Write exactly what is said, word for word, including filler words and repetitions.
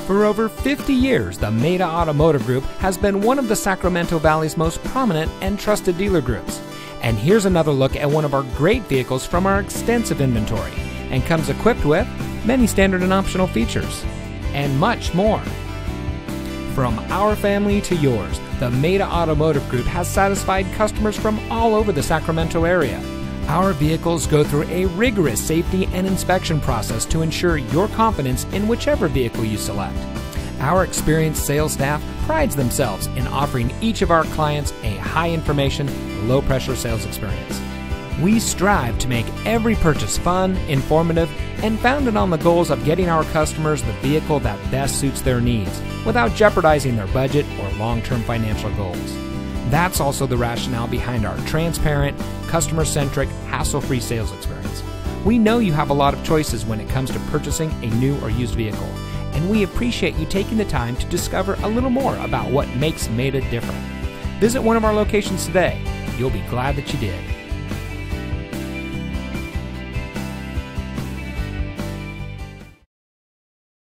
For over fifty years, the Maida Automotive Group has been one of the Sacramento Valley's most prominent and trusted dealer groups. And here's another look at one of our great vehicles from our extensive inventory, and comes equipped with many standard and optional features, and much more. From our family to yours, the Maida Automotive Group has satisfied customers from all over the Sacramento area. Our vehicles go through a rigorous safety and inspection process to ensure your confidence in whichever vehicle you select. Our experienced sales staff prides themselves in offering each of our clients a high-information, low-pressure sales experience. We strive to make every purchase fun, informative, and founded on the goals of getting our customers the vehicle that best suits their needs without jeopardizing their budget or long-term financial goals. That's also the rationale behind our transparent, customer-centric, hassle-free sales experience. We know you have a lot of choices when it comes to purchasing a new or used vehicle, and we appreciate you taking the time to discover a little more about what makes Maida different. Visit one of our locations today. You'll be glad that you did.